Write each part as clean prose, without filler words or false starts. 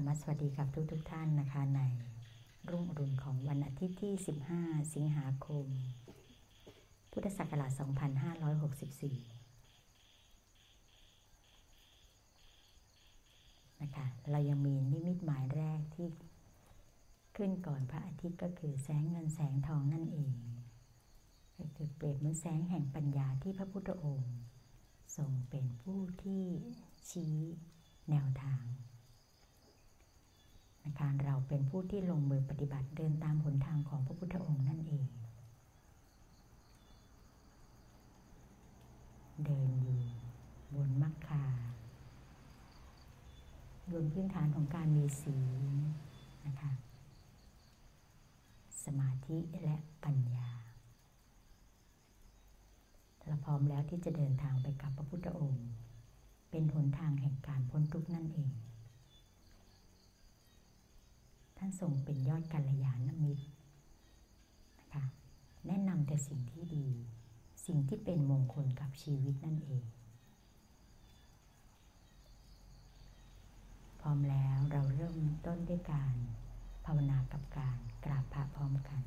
รมสวัสดีกับทุกท่านนะคะในรุ่งอรุณของวันอาทิตย์ที่15สิงหาคมพุทธศักราช2564นะคะเรายังมีนิมิตหมายแรกที่ขึ้นก่อนพระอาทิตย์ก็คือแสงเงินแสงทองนั่นเองก็คือเปรียบเหมือนแสงแห่งปัญญาที่พระพุทธองค์ทรงเป็นผู้ที่ชี้แนวทางนะคะเราเป็นผู้ที่ลงมือปฏิบัติเดินตามหนทางของพระพุทธองค์นั่นเองเดินอยู่บนมรรคาบนพื้นฐานของการมีศีลนะคะสมาธิและปัญญาเราพร้อมแล้วที่จะเดินทางไปกับพระพุทธองค์เป็นหนทางแห่งการพ้นทุกข์นั่นเองท่านทรงเป็นยอดกัลยาณมิตรนะคะแนะนำแต่สิ่งที่ดีสิ่งที่เป็นมงคลกับชีวิตนั่นเองพร้อมแล้วเราเริ่มต้นด้วยการภาวนากับการกราบพระพร้อมกัน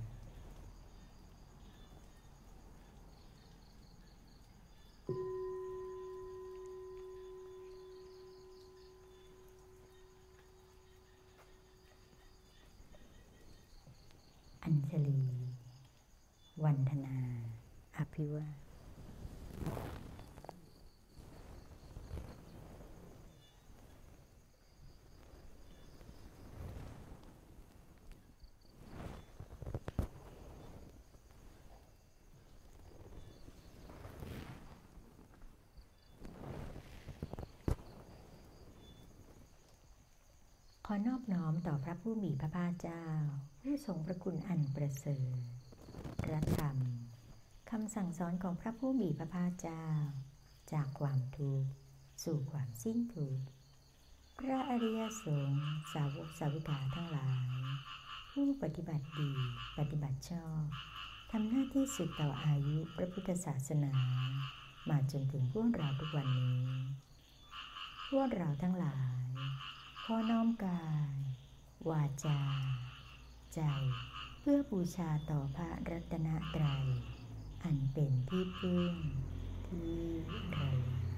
อัญชลีวันธนาอภิวาทขอนอบน้อมต่อพระผู้มีพระภาคเจ้าผู้ทรงพระคุณอันประเสริฐพระธรรมคำสั่งสอนของพระผู้มีพระภาคเจ้าจากความทุกข์สู่ความสิ้นทุกข์พระอริยสงฆ์สาวกสาวิกาทั้งหลายผู้ปฏิบัติดีปฏิบัติชอบทำหน้าที่สืบต่ออายุพระพุทธศาสนามาจนถึงพวกเราทุกวันนี้พวกเราทั้งหลายขอน้อมกายวาจาใจเพื่อบูชาต่อพระรัตนตรัยอันเป็นที่พึ่งที่ระลึก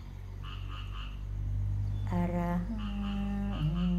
อรหัง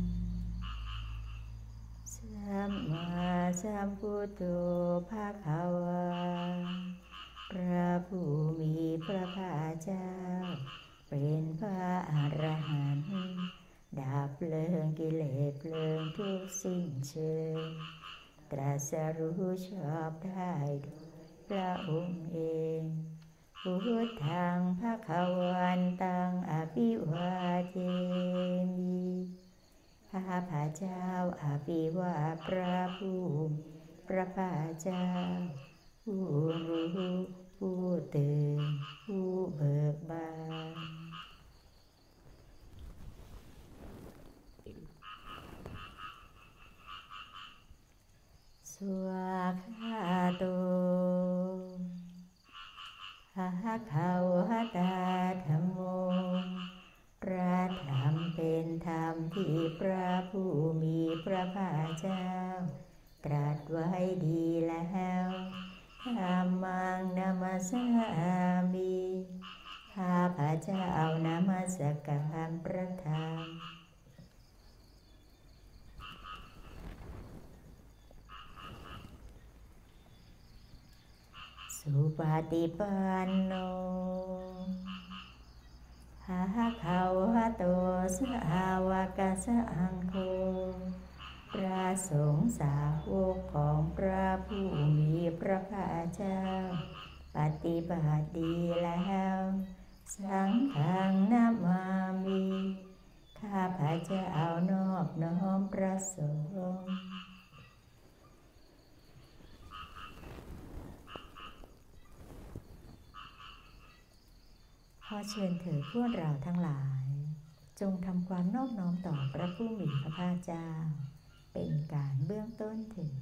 สัมมาสัมพุทโธภควาพระผู้มีพระภาคเจ้าเป็นพระอรหันต์ดับเพลิงกิเลสเพลิงทุกสิ้นเชิงตรัสรู้ชอบได้โดยพระองค์เองพุทธังภวันตังอภิวาเทมิข้าพระเจ้าอภิวาทพระผู้มีพระภาคเจ้าผู้รู้ผู้ตื่นผู้เบิกบานสวากขาโตภควตาธัมโมพระธรรมเป็นธรรมที่พระผู้มีพระภาคเจ้าตรัสไว้ดีแล้วธัมมังนัมสสามิข้าพระเจ้านมัสการพระธรรมสุปฏิปันโนภควโตสาวกสังโฆพระสงฆ์สาวกของพระผู้มีพระภาคเจ้าปฏิบัติดีแล้วสังฆังนามามิข้าพระเจ้านอบน้อมพระสงฆ์ขอเชิญเถิดพวกเราทั้งหลายจงทำความนอบน้อมต่อพระผู้มีพระภาคเจ้าเป็นการเบื้องต้นเถิด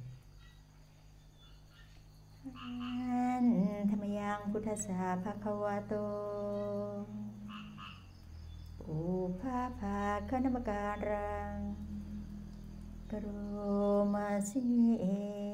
ธรรมยังพุทธัสสะภควโตอุปาภาคนมัการังกโรมาสิเอ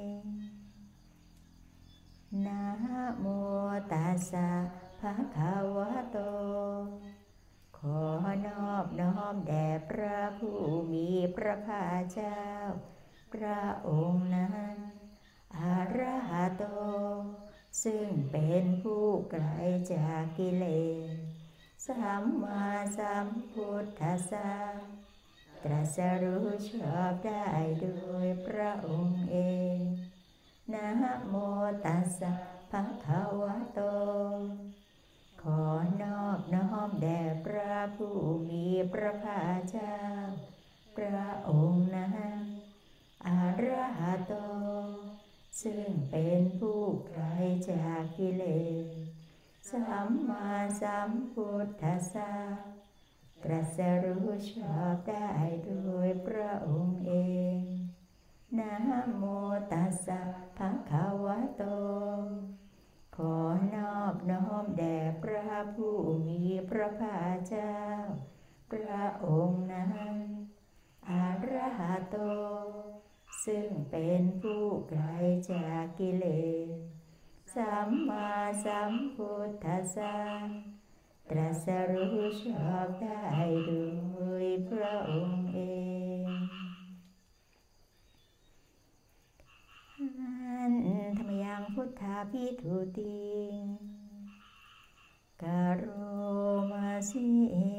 นะโมตัสสะภะคะวะโตขอนอบน้อมแด่พระผู้มีพระภาคเจ้าพระองค์นั้นอะระหะโตซึ่งเป็นผู้ไกลจากกิเลสสัมมาสัมพุทธัสสะตรัสรู้ชอบได้โดยพระองค์เองนะโมตัสสะภะคะวะโตขอนอบน้อมแด่พระผู้มีพระภาคเจ้าพระองค์นั้นอะระหะโตซึ่งเป็นผู้ไกลจากกิเลสสัมมาสัมพุทธัสสะตรัสรู้ชอบได้โดยพระองค์เองนะโมตัสสะภะคะวะโตขอนอบน้อมแด่พระผู้มีพระภาคเจ้าพระองค์นั้นอะระหะโตซึ่งเป็นผู้ไกลจากกิเลสสัมมาสัมพุทธัสสะตรัสรู้ชอบได้โดยพระองค์เองหันธรรมยังพุทธาภิทุติงกโรมาสิเอ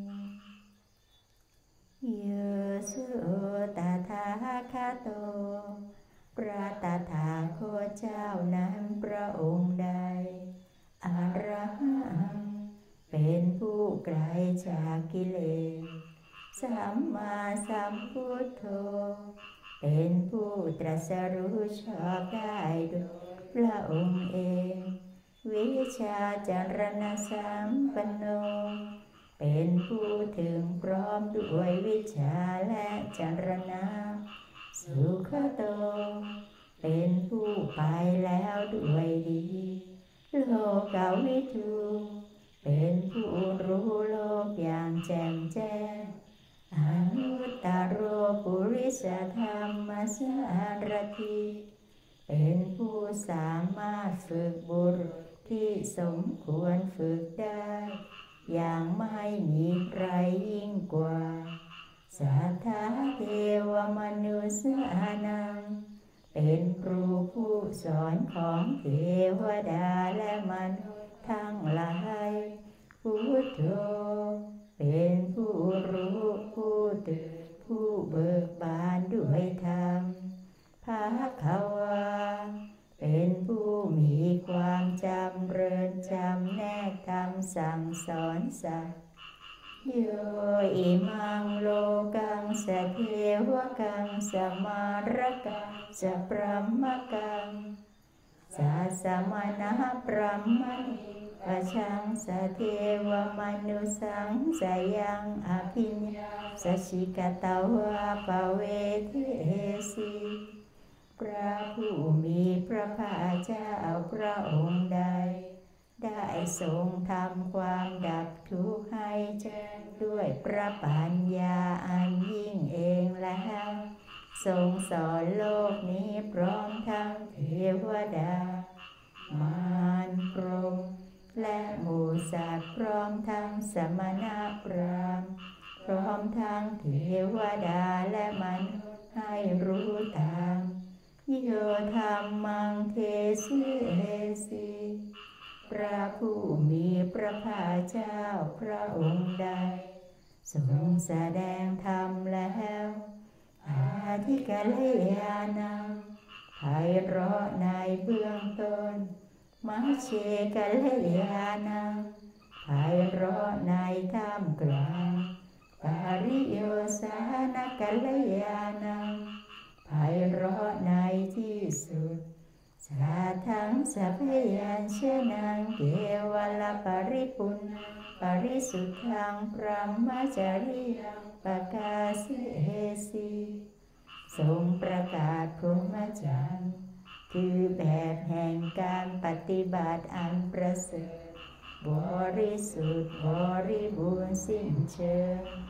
โยสุตถาคโตพระตถาคตเจ้านั้นพระองค์ใดอรหังเป็นผู้ไกลจากกิเลสสัมมาสัมพุทโธเป็นผู้ตรัสรู้ชอบได้โดยพระองค์เองวิชาจารณะสัมปันโนเป็นผู้ถึงพร้อมด้วยวิชาและจารณะสุขโตเป็นผู้ไปแล้วด้วยดีโลกวิทูเป็นผู้รู้โลกอย่างแจ่มแจ้งอนุตตโรปุริสธรรมสารถิเป็นผู้สามารถฝึกบุรุษที่สมควรฝึกได้อย่างไม่มีใครยิ่งกว่าสัทธาเทวมนุษย์นังเป็นครูผู้สอนของเทวดาและมนุษย์ทั้งหลายพุทโธเป็นผู้รู้ผู้ตื่นผู้เบิกบานด้วยธรรมภควาเป็นผู้มีความจำเริญจำแนกธรรมสั่งสอนสัตว์โยอิมังโลกังสเทวกังสมารกังสพรหมกังสัสสมณะพรหมณิปชังสเทวมนุสังสยังอภิญญาสชิกตวะปเวทิเอสีพระผู้มีพระภาคเจ้าพระองค์ใดได้ทรงทำความดับทุกข์ให้แจ้งด้วยพระปัญญาอันยิ่งเองแล้วทรงสอนโลกนี้พร้อมทั้งเทวดามารพรหมและหมู่สัตว์พร้อมทั้งสมณพราหมณ์พร้อมทั้งเทวดาและมนุษย์ให้รู้ตามโยธรรมังเทสิเอสีพระผู้มีพระภาคเจ้าพระองค์ใดทรงแสดงธรรมแล้วอาทิกัลยาณังไพเราะในเบื้องต้นมัชเชกัลยาณังไพเราะในท่ามกลางปริโยสานกัลยาณังไพเราะในที่สุดสาทังสัพยัญชนะเกวลปริปุณณปริสุทธังพรหมจริยังปกาสิเอสีทรงประกาศพรหมจรรย์คือแบบแห่งการปฏิบัติอันประเสริฐบริสุทธิ์บริบูรณ์สิ้นเชิงป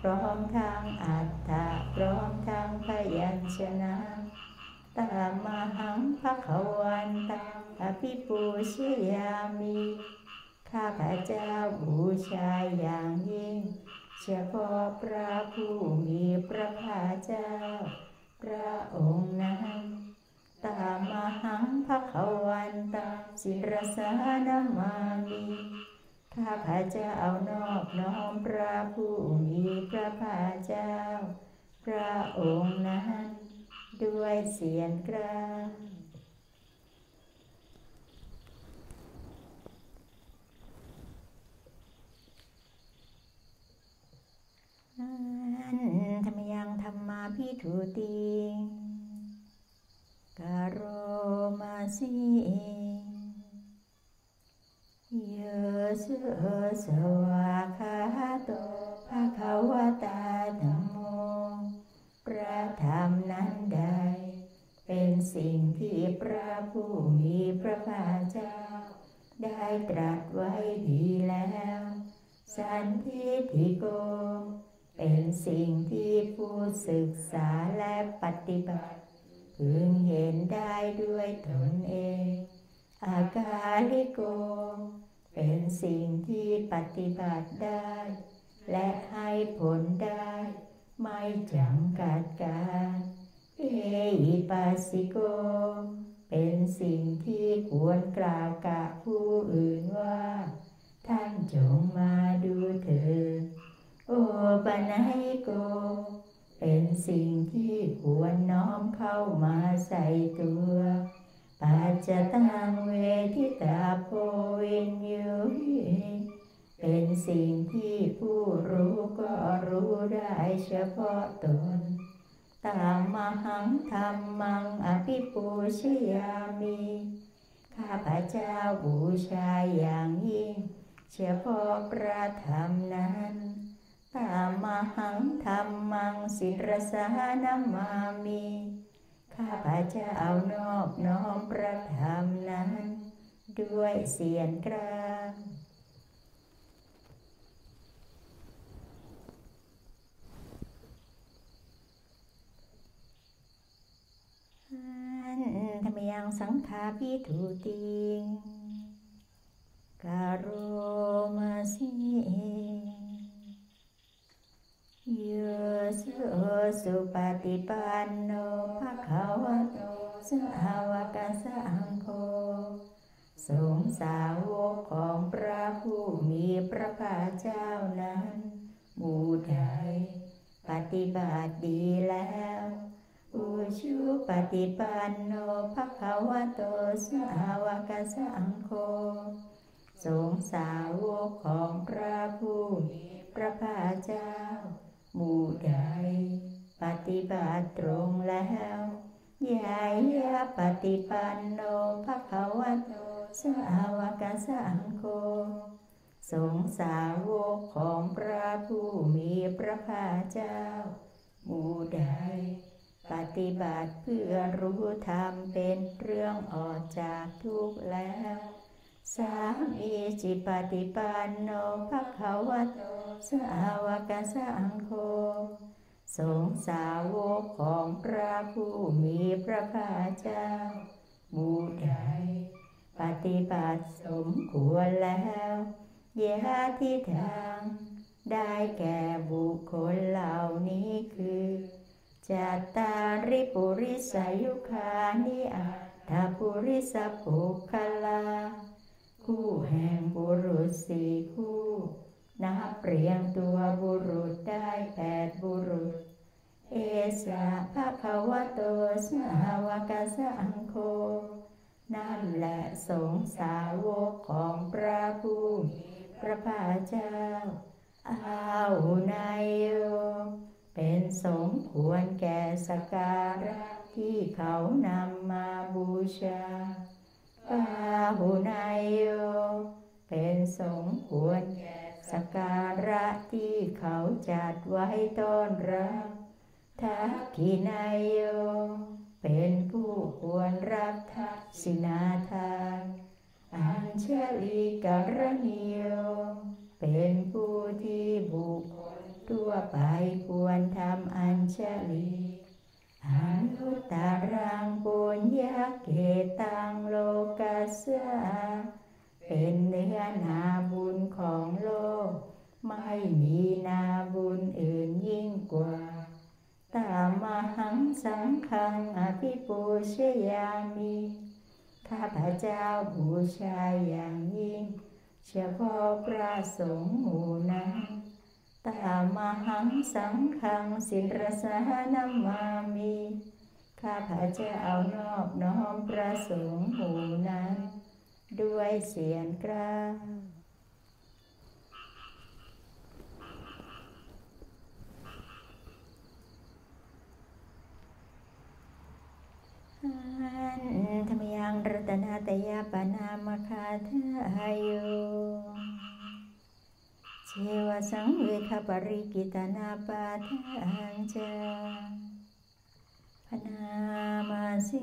ร้อมทั้งอัฏฐะพร้อมทั้งพยัญชนะตามหังภคะวันตังอภิปูชยามิข้าพเจ้าบูชาอย่างยิ่งเฉพาะพระผู้มีพระภาคเจ้าพระองค์นั้นตามหังภคะวันตังศิรสานามามิข้าพเจ้านอบน้อมพระผู้มีพระภาคเจ้าพระองค์นั้นด้วยเสียงกลางธรรมยังธรรมาภิทุติงกโรมาสิโยสุสวาคาโตภะคะวะตาธัมโมพระธรรมนั้นใดเป็นสิ่งที่พระผู้มีพระภาคเจ้าได้ตรัสไว้ดีแล้วสันทิฏฐิโกเป็นสิ่งที่ผู้ศึกษาและปฏิบัติพึงเห็นได้ด้วยตนเองอากาลิโกเป็นสิ่งที่ปฏิบัติได้และให้ผลได้ไม่จำกัดการเอหิปัสสิโกเป็นสิ่งที่ควรกล่าวกับผู้อื่นว่าท่านจงมาดูเถิดโอปนัยโกเป็นสิ่งที่ควรน้อมเข้ามาใส่ตัวปัจจตังเวทิตาโพวินยูเป็นสิ่งที่ผู้รู้ก็รู้ได้เฉพาะตนตามมหังธรรมังอภิปูชยามิข้าพเจ้าบูชาอย่างยิ่งเฉพาะพระธรรมนั้นตามมหังธรรมังศิรสานามามิข้าพเจ้านอบน้อมพระธรรมนั้นด้วยเสียงกลางธรรมยังสังฆาภิทุติงกโรมาสิโยสุปฏิปันโนภคะวะโตสาวกสังโฆสงฆ์สาวกของพระผู้มีพระภาคเจ้านั้นหมู่ใดปฏิบัติดีแล้วอุชุปฏิปันโนภคะวะโตสาวกสังโฆสงฆ์สาวกของพระผู้มีพระภาคเจ้าหมู่ใดปฏิบัติตรงแล้วยายะปฏิปันโนภคะวะโตสาวกสังโฆสงฆ์สาวกของพระผู้มีพระภาคเจ้าหมู่ใดปฏิบัติเพื่อรู้ธรรมเป็นเรื่องออกจากทุกข์แล้วสามีจิปฏิปันโนภคะวะโตสาวกสังโฆสงฆ์สาวกของพระผู้มีพระภาคเจ้าหมู่ใดปฏิบัติสมควรแล้วยะทิทางได้แก่บุคคลเหล่านี้คือจัตตาริปุริสายุคานิอัตถปุริสปุคคลาคู่แห่งบุรุษสี่คู่นับเรียงตัวบุรุษได้8บุรุษเอสะภะคะวะโตสาวกสังโฆนั่นแหละสงฆ์สาวกของพระผู้มีพระภาคเจ้าอาหุนายโยเป็นสมควรแก่สักการะที่เขานำมาบูชาปาหุนายโยเป็นสมควรแก่สักการะที่เขาจัดไว้ต้อนรับทักขินายโยเป็นผู้ควรรับทักษิณาทานอัญชลีกรณีโยเป็นผู้ที่บุคคลทั่วไปควรทำอัญชลีอนุตตรังปุญญเกตังโลกัสสะเป็นเนื้อนาบุญของโลกไม่มีนาบุญอื่นยิ่งกว่าตามหังสังฆังอภิปูชยามิข้าพเจ้าบูชาอย่างยิ่งเฉพาะพระสงฆ์หมู่นั้นตามหังสังฆังศิรสหนามามิข้าพเจ้านอบน้อมพระสงฆ์หมู่นั้นด้วยเสียงกล้าวธรรมยังรัตนาตยาปนามคาทายโยเชวสังเวคปริกิตนาปาทังจาพนามาสี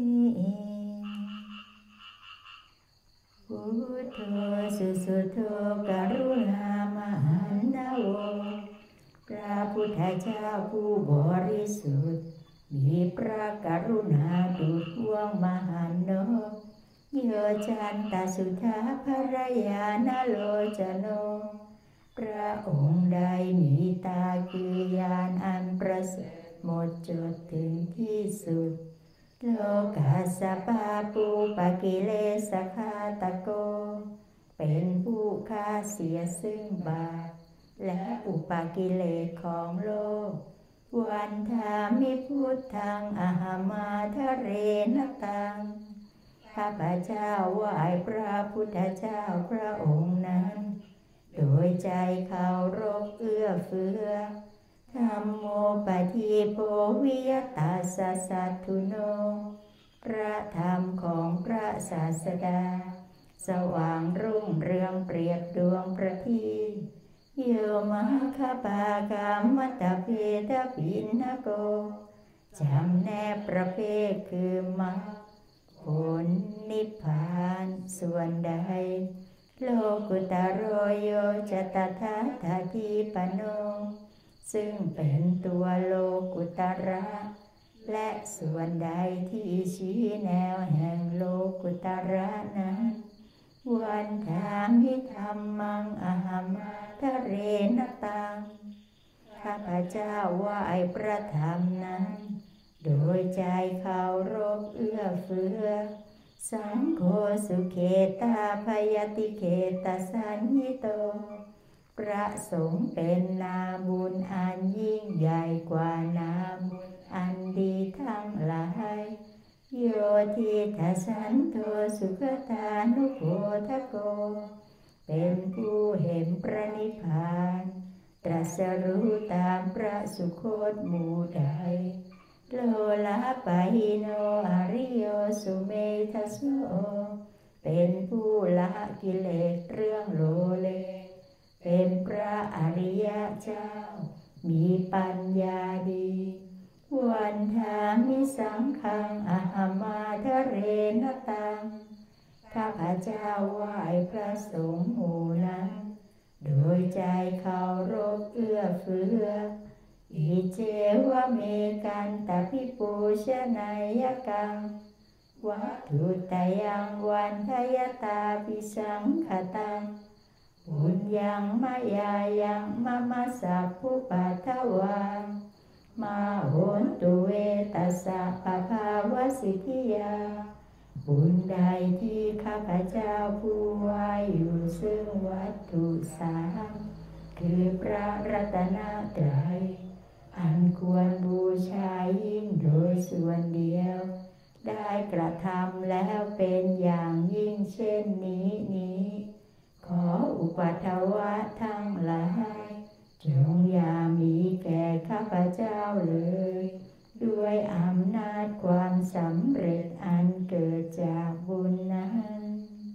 พุทโธสุสุโธกรุณามหันนาโวพระพุทธเจ้าผู้บริสุทธิ์มีพระกรุณาดุจดวงมหันต์โยจันตสุธาภรยานโลจโนพระองค์ใดมีตาคือญาณอันประเสริฐหมดจดถึงที่สุดโลกัสสปาปูปกิเลสคาตโกเป็นผู้ฆ่าเสียซึ่งบาปและอุปกิเลสของโลกวันธามิพุทธังอหมาทะเรนตังข้าพเจ้าไหว้พระพุทธเจ้าพระองค์นั้นโดยใจเคารพเอื้อเฟื้อธัมโมปฏิโภวิยตัสสะสัทธุโนพระธรรมของพระศาสดาสว่างรุ่งเรืองเปรียบดวงประทีปโยมะคปากามัตตเพทปินนโกจำแนกประเภทคือมรรคผลนิพพานส่วนใดโลกุตโรโยจตถาทาทีปโนซึ่งเป็นตัวโลกุตระและส่วนใดที่ชี้แนวแห่งโลกุตระนั้นวันธามิธัมมังอหมาทะเรนตังข้าพเจ้าไหว้พระธรรมนั้นโดยใจเคารพเอื้อเฟื้อสังโฆสุเขตาพยติเขตสัญญิโตพระสงฆ์เป็นนาบุญอันยิ่งใหญ่กว่านาบุญอันดีทั้งหลายโยทิทัสสันโทสุขตานุโพธโกเป็นผู้เห็นพระนิพพานตรัสรู้ตามพระสุคตหมู่ใดโลลาปะหิโนอริโยสุเมทัสโสเป็นผู้ละกิเลสเรื่องโลเลเป็นพระอริยเจ้ามีปัญญาดีวันธามิสังฆังอหมาทะเรนตังข้าพเจ้าไหว้พระสงฆ์หมู่นั้นโดยใจเคารพเอื้อเฟื้ออิเจวะเมกันตภิปูชนายกังวัตถุตยังวันทยตาปิสังขตังบุญยังมายายังมะมะสัพพุปัทวังมาโหนตุเวตัสสะปะภาวสิทธิยาบุญใดที่ข้าพเจ้าผู้ไหว้อยู่ซึ่งวัตถุสามคือพระรัตนตรัยอันควรบูชายิ่งโดยส่วนเดียวได้กระทำแล้วเป็นอย่างยิ่งเช่นนี้ขออุปัฏฐวะทั้งหลายจงอย่ามีแก่ข้าพเจ้าเลยด้วยอำนาจความสำเร็จอันเกิดจากบุญนั้น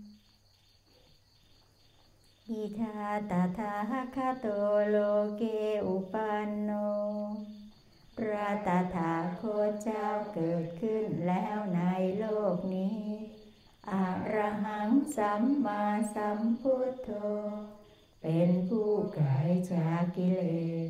อิทาตถาคโตโลเกอุปันโนพระตถาคตเจ้าเกิดขึ้นแล้วในโลกนี้อะระหังสัมมาสัมพุทโธเป็นผู้ไกลจากกิเลส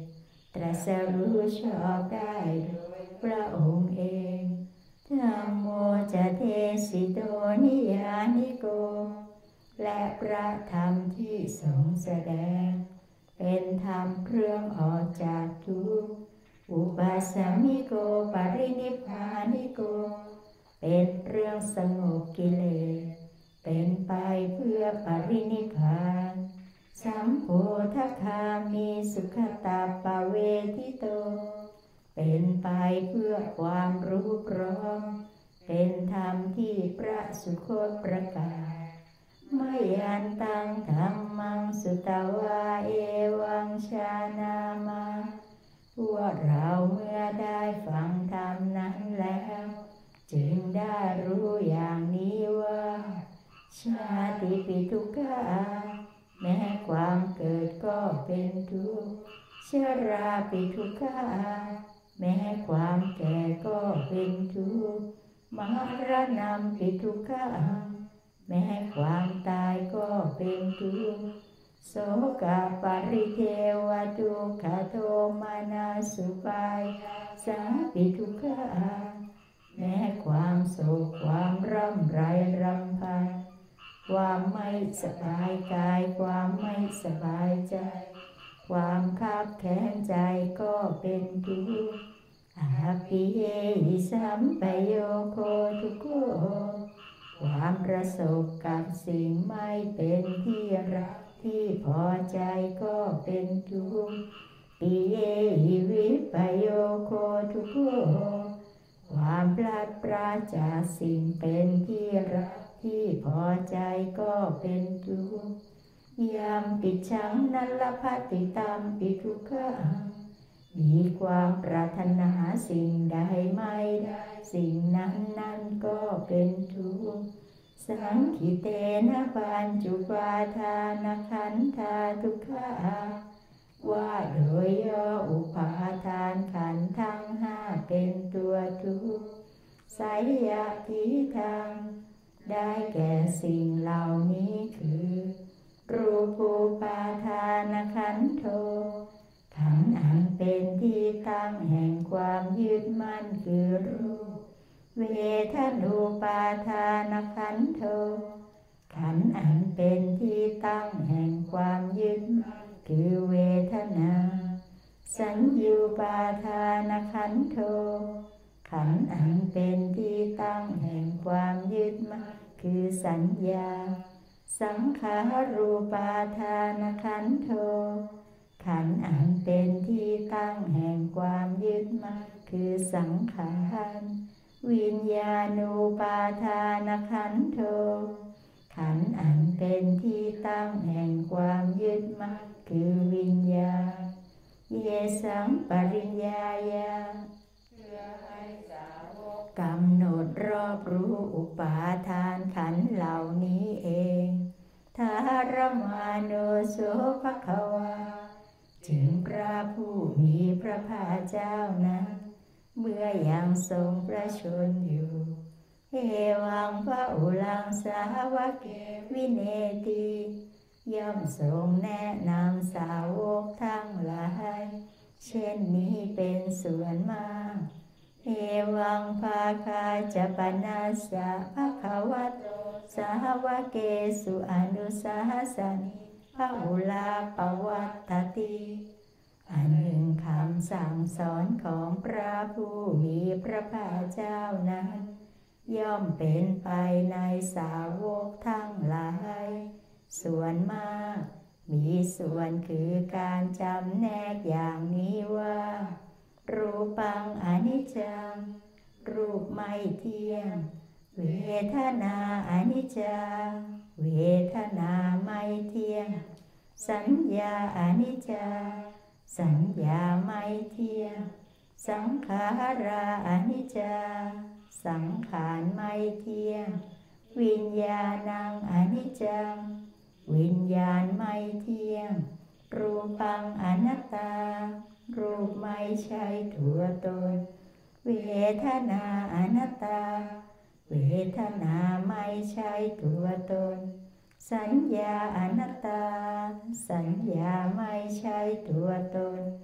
ตรัสรู้ชอบได้โดยพระองค์เองธัมโมจะเทสิโตนิยานิโกและพระธรรมที่ทรงแสดงเป็นธรรมเครื่องออกจากทุกข์อุปาสมิโกปรินิพพานิโกเป็นเรื่องสงบกิเลสเป็นไปเพื่อปรินิพพานสัมโพธคามีสุขตาปเวทิโตเป็นไปเพื่อความรู้พร้อมเป็นธรรมที่พระสุคตประกาศไม่ยันตังธรรมังสุตวาเอวังชานามาพวกเราเมื่อได้ฟังธรรมนั้นแล้วจึงได้รู้อย่างนี้ว่าชาติปิทุกขาแม้ความเกิดก็เป็นทุกข์ชราปิทุกขาแม้ความแก่ก็เป็นทุกข์มรณะปิทุกขาแม้ความตายก็เป็นทุกข์โสกปริเทวทุกขโทมานาสุปายสาปิทุกขาแม้ความโศกความร่ำไรรำพันความไม่สบายกายความไม่สบายใจความคับแค้นใจก็เป็นทุกข์อาภิเยหิสัมปโยโคทุกโขความประสบกับสิ่งไม่เป็นที่รักที่พอใจก็เป็นทุกข์ปิเยหิวิปโยโคทุกโขความพลัดพรากจากสิ่งเป็นที่รักที่พอใจก็เป็นทุกข์ยามปิชังนัลภติตามปิทุกขังมีความปรารถนาสิ่งใดไม่ได้สิ่งนั้นก็เป็นทุกข์สังขิเตนะปัญจุปาทานขันธาทุกขาว่าโดยย่ออุปาทานขันธ์ทั้งห้าเป็นตัวทุกข์ไสยทิทังได้แก่สิ่งเหล่านี้คือรูปูปาทานขันธ์โธขันธ์อันเป็นที่ตั้งแห่งความยึดมั่นคือรูปเวทนูปาทานขันธ์โธขันธ์อันเป็นที่ตั้งแห่งความยึดมั่นคือเวทนาสัญญูปาทานขันธ์โธขันธ์อันเป็นที่ตั้งแห่งความยึดมั่นคือสัญญาสังขารูปาทานขันธ์โธขันธ์อันเป็นที่ตั้งแห่งความยึดมั่นคือสังขารวิญญาณูปาทานขันธ์โธขันธ์อันเป็นที่ตั้งแห่งความยึดมั่นคือวิญญาณเยสังปริญญายาเพื่อให้สาวกกำหนดรอบรู้อุปาทานขันธ์เหล่านี้เองทารมาโนโสภควาถึงพระผู้มีพระภาคเจ้านั้นเมื่อยังทรงประชนอยู่เอวังพระอุลังสาวเกวิเนติย่อมทรงแนะนำสาวกทั้งหลายเช่นนี้เป็นส่วนมากเอวังภาคาจะปนัสสะภควโตสาวเกสุอนุสาสนิพระอุลาปวัตตติอันหนึ่งคำสั่งสอนของพระผู้มีพระภาคเจ้านั้นย่อมเป็นไปในสาวกทั้งหลายส่วนมากมีส่วนคือการจำแนกอย่างนี้ว่ารูปังอนิจจังรูปไม่เที่ยงเวทนาอนิจจาเวทนาไม่เที่ยงสัญญาอนิจจาสัญญาไม่เที่ยงสังขาราอนิจจาสังขารไม่เที่ยงวิญญาณังอนิจจังวิญญาณไม่เที่ยงรูปังอนัตตารูปไม่ใช่ตัวตนเวทนาอนัตตาเวทนาไม่ใช่ตัวตนสัญญาอนัตตาสัญญาไม่ใช่ตัวตน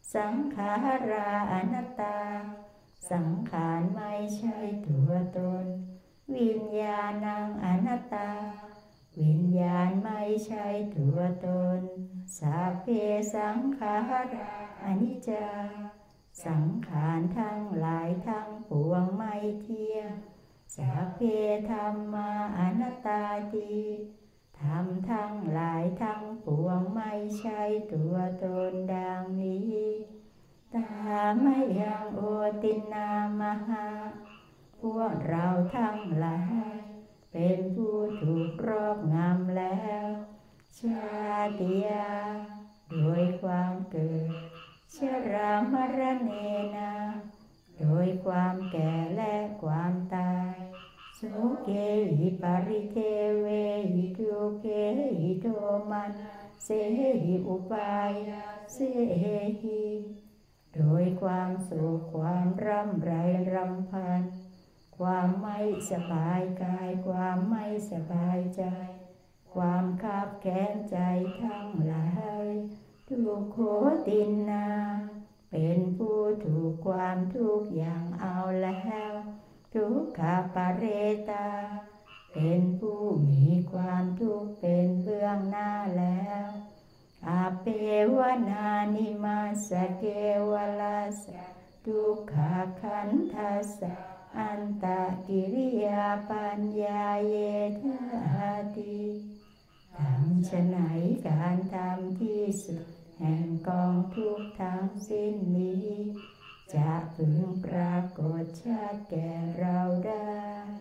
สังขาราอนัตตาสังขารไม่ใช่ตัวตนวิญญาณังอนัตตาวิญญาณไม่ใช่ตัวตนสัพเพสังขาราอนิจจาสังขารทั้งหลายทั้งปวงไม่เที่ยงสัพเพธัมมาอนัตตาติธรรมทั้งหลายทั้งปวงไม่ใช่ตัวตนดังนี้ตามยังโอตินามหาพวกเราทั้งหลายเป็นผู้ถูกครอบงำแล้วชาติยาโดยความเกิดชรามรณะนาโดยความแก่และความตายโสเกหิปริเทเวหิทุเกหิโทมันเสหิอุปายาเสหิโดยความสุขความร่ำไรรำพันความไม่สบายกายความไม่สบายใจความคับแค้นใจทั้งหลายทุกโขตินนาเป็นผู้ถูกความทุกข์อย่างเอาแล้วทุกขปเรตาเป็นผู้มีความทุกข์เป็นเบื้องหน้าแล้วอาเปวนานิมาสเกวลาสทุกขขันธัสสะอันตกิริยาปัญญาเยธาติทำไฉนการทำที่สุดแห่งกองทุกข์ทั้งสิ้นนี้จะพึงปรากฏชัดแก่เราได้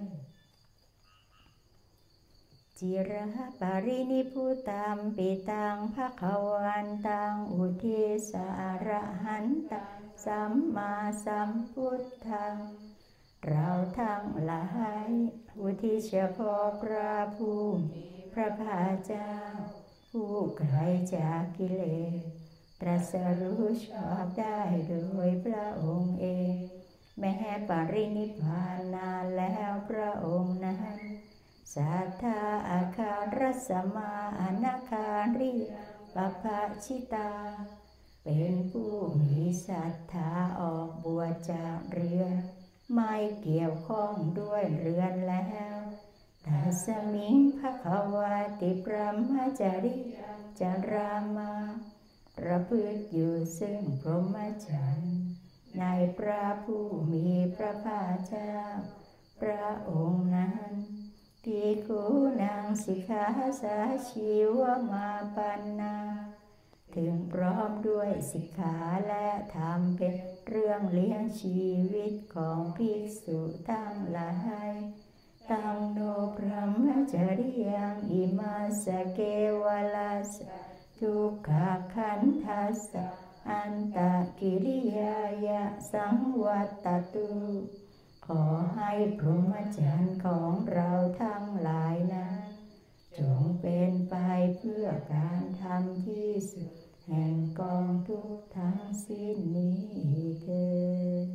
จิระปรินิพุตัมปิตังภคะวันตังอุทิสาระหันตังสัมมาสัมพุทธังเราทั้งหลายอุทิศเฉพาะพระผู้มีพระภาคเจ้าผู้ไกลจากกิเลสตรัสรู้ชอบได้โดยพระองค์เองแม้ปรินิพพานนานแล้วพระองค์นั้นสัทธาอาคารัสมาอนาคาริปภาชิตาเป็นผู้มีศรัทธาออกบวชจากเรือนไม่เกี่ยวข้องด้วยเรือนแล้วตัสมิงภควาติพรหมจริยจารามาประพฤติอยู่ซึ่งพรหมจรรย์ในพระผู้มีพระภาคเจ้าพระองค์นั้นภิกขุนังสิกขาสาชีวมาปันนาถึงพร้อมด้วยสิกขาและธรรมเป็นเรื่องเลี้ยงชีวิตของภิกษุทั้งหลายตังโนพรหมจริยังอิมาสเกวลาสทุกขขันธัสสะอันตกิริยายะสังวัตตุขอให้พรหมจรรย์ของเราทั้งหลายนั้นจงเป็นไปเพื่อการทำที่สุดแห่งกองทุกข์ทั้งสิ้นนี้เถิด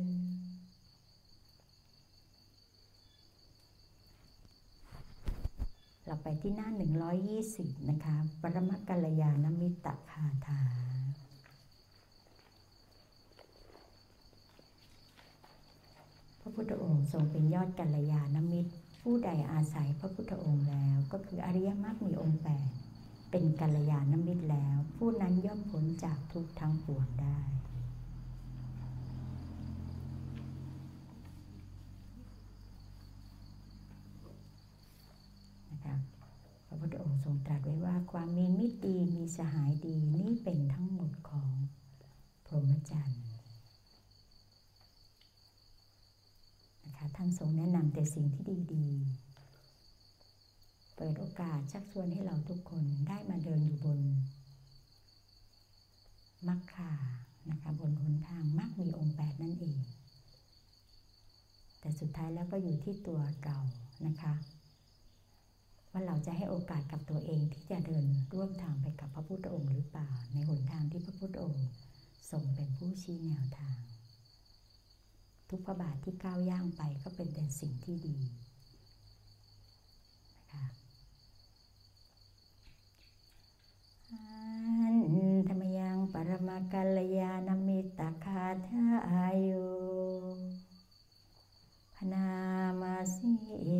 เราไปที่หน้า120นะคะปรมักัลยาณมิตรคาถาพระพุทธองค์ทรงเป็นยอดกัลยาณมิตรผู้ใดอาศัยพระพุทธองค์แล้วก็คืออริยมรรคมีองค์8เป็นกัลยาณมิตรแล้วผู้นั้นย่อมพ้นจากทุกข์ทั้งปวงได้นะคะพระพุทธองค์ทรงตรัสไว้ว่าความมีมิตรดีมีสหายดีนี่เป็นทั้งหมดของพรหมจรรย์ท่านทรงแนะนำแต่สิ่งที่ดีๆเปิดโอกาสชักชวนให้เราทุกคนได้มาเดินอยู่บนมรรคานะคะบนหนทางมรรคมีองค์8นั่นเองแต่สุดท้ายแล้วก็อยู่ที่ตัวเรานะคะว่าเราจะให้โอกาสกับตัวเองที่จะเดินร่วมทางไปกับพระพุทธองค์หรือเปล่าในหนทางที่พระพุทธองค์ทรงเป็นผู้ชี้แนวทางทุกพระบาทที่ก้าวย่างไปก็เป็นแต่สิ่งที่ดีนะคะธรรมยังปรมากัลยาณมิทายุพนามาสิ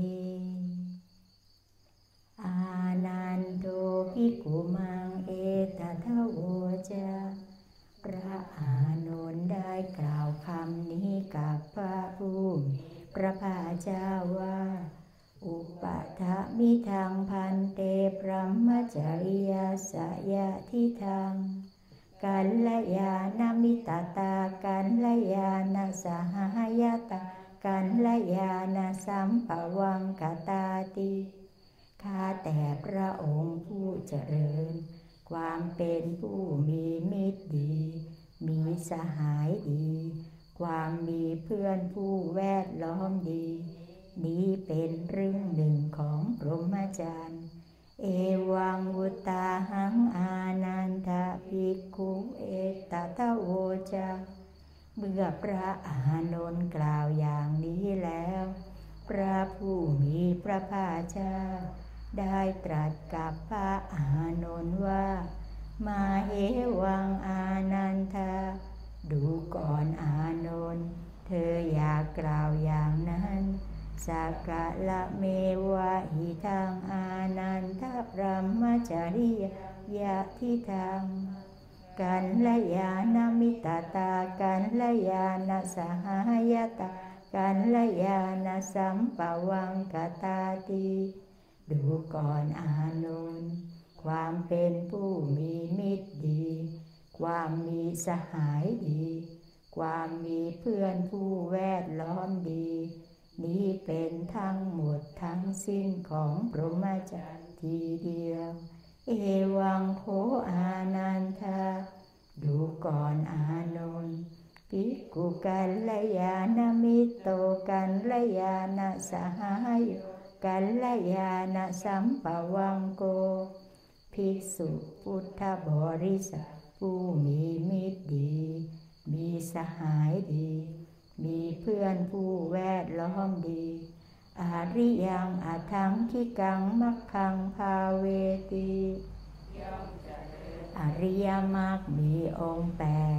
อานันโตภิกขุมังเอตทะโวจาพระอานนท์ได้กล่าวคำนี้กับพระผู้มีพระภาคเจ้าว่าอุปถามิทังพันเตพรหมจริยาสยะทิทังกัลยาณมิตตากัลยาณสหายตากัลยาณสัมปวังกตาติข้าแต่พระองค์ผู้เจริญความเป็นผู้มีมิตรดีมีสหายดีความมีเพื่อนผู้แวดล้อมดีนี้เป็นเรื่องหนึ่งของพรหมจรรย์เอวังวุตาหังอานันทภิกขุเอตตะโวจาเมื่อพระอานนท์กล่าวอย่างนี้แล้วพระผู้มีพระภาคเจ้าได้ตรัสกับพระอานนท์ว่ามาเหวังอานันทาดูก่อนอานนท์เธออยากกล่าวอย่างนั้นสักกะละเมวะหิทังอานันทพรหมจริยะทิทังกัลยาณมิตตากัลยาณสหายตากัลยาณสัมปวังกตาติดูก่อนอานนท์ความเป็นผู้มีมิตรดีความมีสหายดีความมีเพื่อนผู้แวดล้อมดีนี้เป็นทั้งหมดทั้งสิ้นของพรหมจรรย์ทีเดียวเอวังโคอานันทาดูก่อนอานนท์ภิกขุกัลยาณมิตโตกัลยาณสหายกัลยาณสัมปวังโกภิกษุพุทธบริษัทผู้มีมิตรดีมีสหายดีมีเพื่อนผู้แวดล้อมดีอาริยังอัตถังคิกังมัคคังภาเวติอริยมรรคมีองค์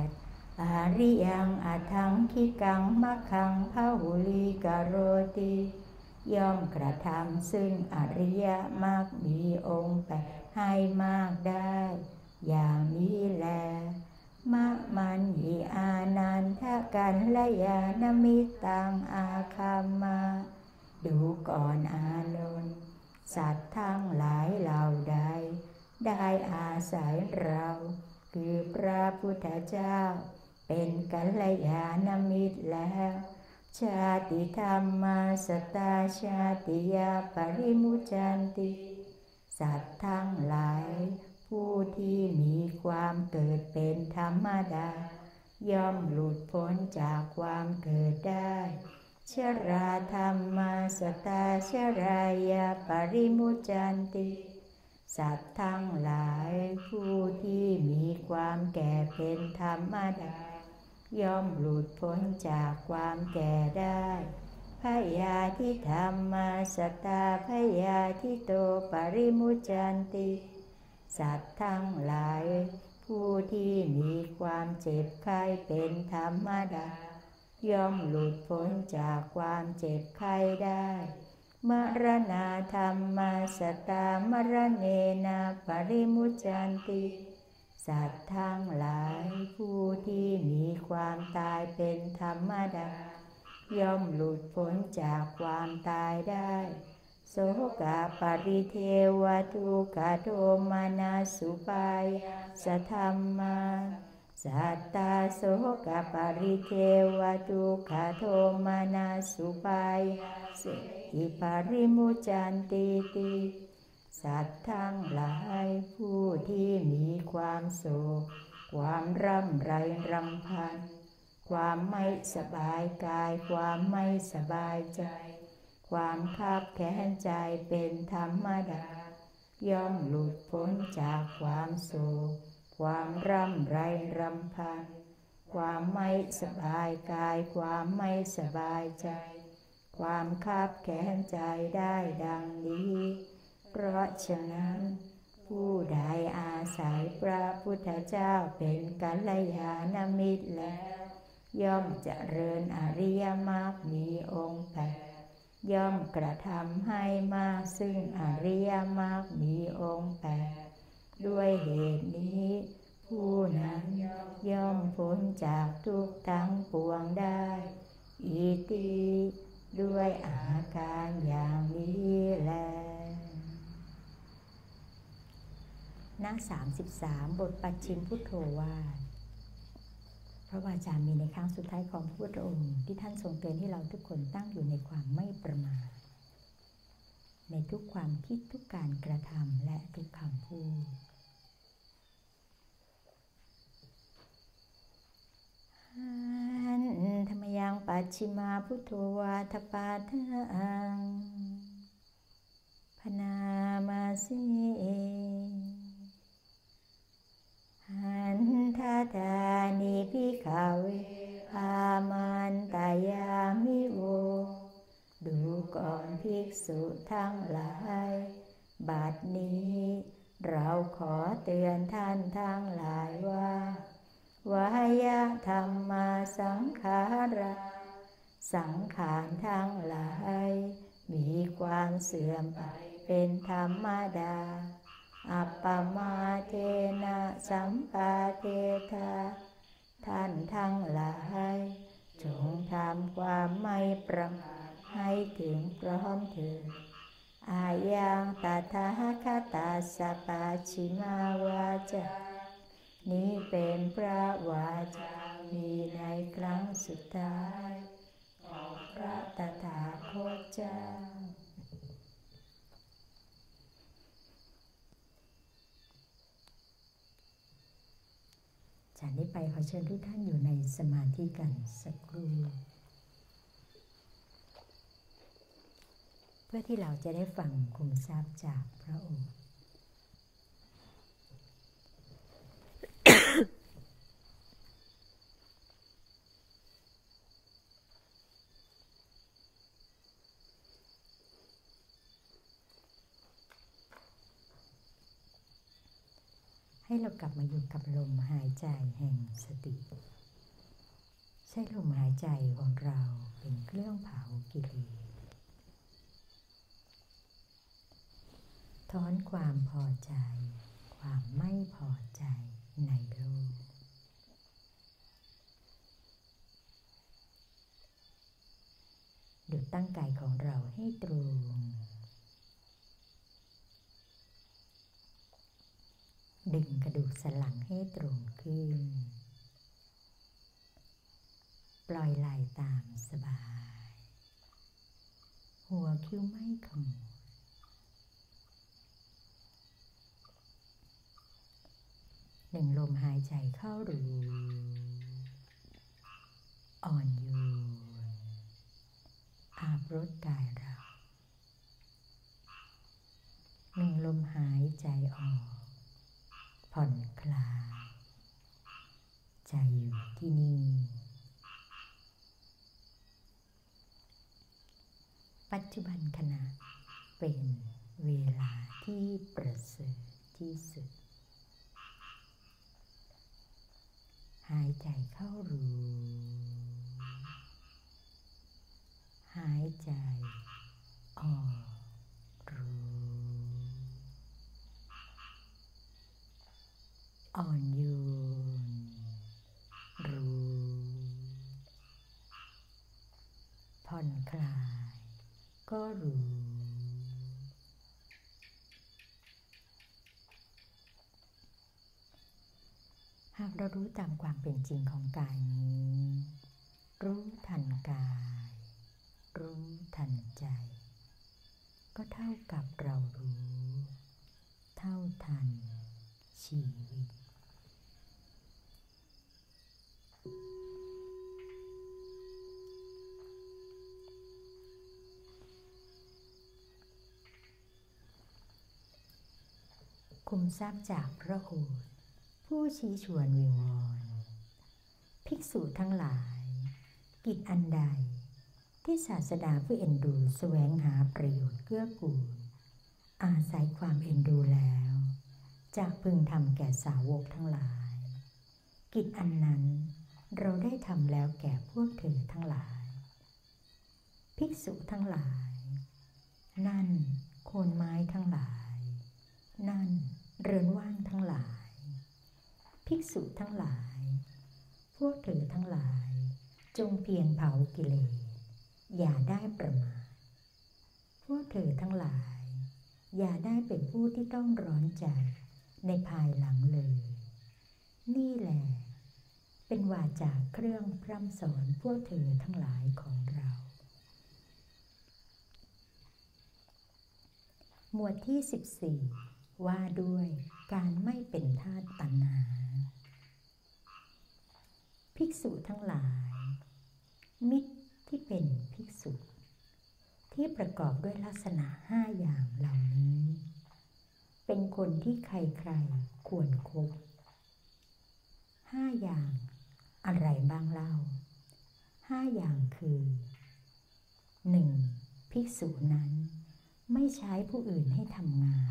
8อาริยังอัตถังคิกังมัคคังพหุลิกโรติย่อมกระทำซึ่งอริยมรรคมีองค์8ให้มากได้อย่างนี้แลมะมันหิอานันทกัลยาณมิตตังอาคามาดูก่อนอานนท์สัตว์ทั้งหลายเหล่าใดได้อาศัยเราคือพระพุทธเจ้าเป็นกัลยาณมิตรแล้วชาติธรรมาสตาชาติยาปริมุจจันติสัตว์ทั้งหลายผู้ที่มีความเกิดเป็นธรรมดาย่อมหลุดพ้นจากความเกิดได้ชราธรรมาสตาชรายาปริมุจจันติสัตว์ทั้งหลายผู้ที่มีความแก่เป็นธรรมดาย่อมหลุดพ้นจากความแก่ได้พยาธิธรรมาสตาพยาธิโตปริมุจจันติสัตว์ทั้งหลายผู้ที่มีความเจ็บไข้เป็นธรรมดาย่อมหลุดพ้นจากความเจ็บไข้ได้มรณาธรรมาสตามรเนนะปริมุจจันติสัตว์ทั้งหลายผู้ที่มีความตายเป็นธรรมดาย่อมหลุดพ้นจากความตายได้โสกะปริเทวทุกขโทมานาสุปายสัทธัมมาสัตตาโสกะปริเทวทุกขโทมานาสุปายสิอิปาริมุจจันติติสัตว์ทั้งหลายผู้ที่มีความโศกความร่ำไรรำพันความไม่สบายกายความไม่สบายใจความคับแค้นใจเป็นธรรมดาย่อมหลุดพ้นจากความโศกความร่ำไรรำพันความไม่สบายกายความไม่สบายใจความคับแค้นใจได้ดังนี้เพราะฉะนั้นผู้ใดอาศัยพระพุทธเจ้าเป็นกัลยาณมิตรแล้วย่อมเจริญอริยมรรคมีองค์แปดย่อมกระทำให้มาซึ่งอริยมรรคมีองค์แปดด้วยเหตุนี้ผู้นั้นย่อมพ้นจากทุกข์ทั้งปวงได้อิติด้วยอาการอย่างนี้แลหน้า33บทปัจฉิมพุทโธวาทพระวาจามีในครั้งสุดท้ายของพระพุทธองค์ที่ท่านทรงเตือนให้เราทุกคนตั้งอยู่ในความไม่ประมาทในทุกความคิดทุกการกระทำและทุกคำพูดธรรมยังปัจฉิมาพุทโธวาทปาทังพนามาสิหันทัตานิภิกขเวอามันตายามิโวดูก่อนภิกษุทั้งหลายบัดนี้เราขอเตือนท่านทั้งหลายว่าวายธรรมาสังขาราสังขารทั้งหลายมีความเสื่อมไปเป็นธรรมดาอัปปมาเทนะสัมปาเทธาท่านทั้งหลายจงทำความไม่ประมาทให้ถึงพร้อมเถิดอายังตถาคตาสปัจฉิมาวาจานี้เป็นพระวาจามีในครั้งสุดท้ายของพระตถาคตเจ้าจากนี้ไปขอเชิญทุกท่านอยู่ในสมาธิกันสักครู่เพื่อที่เราจะได้ฟังคุมทรัพย์จากพระองค์ให้เรากลับมาอยู่กับลมหายใจแห่งสติใช้ลมหายใจของเราเป็นเครื่องเผากิเลสถอนความพอใจความไม่พอใจในโลกดูตั้งกายของเราให้ตรงดึงกระดูกสันหลังให้ตรงขึ้นปล่อยไหล่ตามสบายหัวคิ้วไม่ขมวดหนึ่งลมหายใจเข้ารู้อ่อนโยนอาบรดกายเราหนึ่งลมหายใจออกผ่อนคลายใจอยู่ที่นี่ปัจจุบันขณะเป็นเวลาที่ประเสริฐที่สุดหายใจเข้ารู้หายใจออกรู้อ่อนโยนรู้ผ่อนคลายก็รู้หากเรารู้ตามความเป็นจริงของกายนี้รู้ทันกายรู้ทันใจก็เท่ากับเรารู้เท่าทันชีวิตคุมทรัพย์จากพระโอษฐ์ผู้ชี้ชวนวิงวอนภิกษุทั้งหลายกิจอันใดที่ศาสดาผู้เอ็นดูแสวงหาประโยชน์เกื้อกูลอาศัยความเอ็นดูแล้วจะพึงทำแก่สาวกทั้งหลายกิจอันนั้นเราได้ทำแล้วแก่พวกเธอทั้งหลายภิกษุทั้งหลายนั่นโคนไม้ทั้งหลายนั่นเรือนว่างทั้งหลายภิกษุทั้งหลายพวกเธอทั้งหลายจงเพียรเผากิเลสอย่าได้ประมาทพวกเธอทั้งหลายอย่าได้เป็นผู้ที่ต้องร้อนใจในภายหลังเลยนี่แหละเป็นวาจาเครื่องพร่ำสอนพวกเธอทั้งหลายของเราหมวดที่14ว่าด้วยการไม่เป็นทาสตัณหาภิกษุทั้งหลายมิตรที่เป็นภิกษุที่ประกอบด้วยลักษณะ5อย่างเหล่านี้เป็นคนที่ใครๆควรคบ5อย่างอะไรบ้างเล่า5อย่างคือ 1. ภิกษุนั้นไม่ใช้ผู้อื่นให้ทำงาน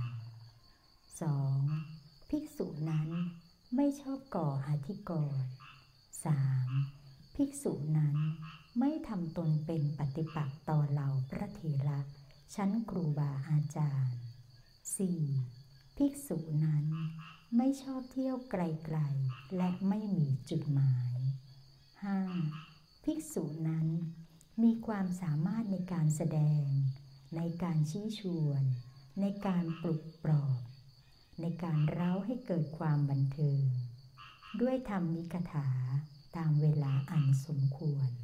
2. ภิกษุนั้นไม่ชอบก่ออธิกรณ์ 3. ภิกษุนั้นไม่ทำตนเป็นปฏิปักษ์ต่อเหล่าพระเถระชั้นครูบาอาจารย์ 4. ภิกษุนั้นไม่ชอบเที่ยวไกลๆและไม่มีจุดหมาย 5. ภิกษุนั้นมีความสามารถในการแสดงในการชี้ชวนในการปลุกปลอบในการเร้าให้เกิดความบันเทิงด้วยธรรมิกถาตามเวลาอันสมควร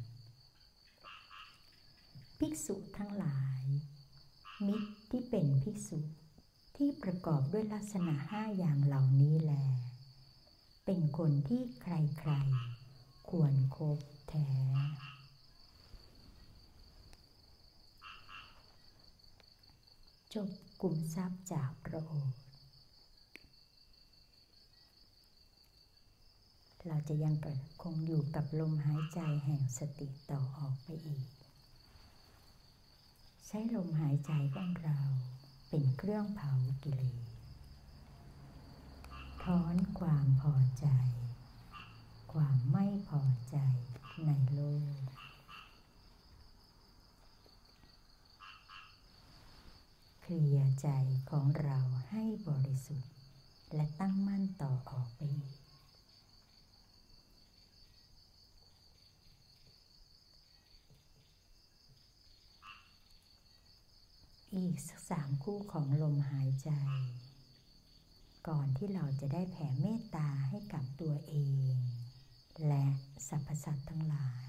ภิกษุทั้งหลายมิตรที่เป็นภิกษุที่ประกอบด้วยลักษณะ5อย่างเหล่านี้แลเป็นคนที่ใครๆควรคบแท้จบกลุ่มทรัพย์จากพระโอษฐ์เราจะยังคงอยู่กับลมหายใจแห่งสติต่อออกไปอีกใช้ลมหายใจของเราเป็นเครื่องเผากิเลสถอนความพอใจความไม่พอใจในโลกเคลียร์ใจของเราให้บริสุทธิ์และตั้งมั่นต่อออกไปอีกสัก3 คู่ของลมหายใจก่อนที่เราจะได้แผ่เมตตาให้กับตัวเองและสรรพสัตว์ทั้งหลาย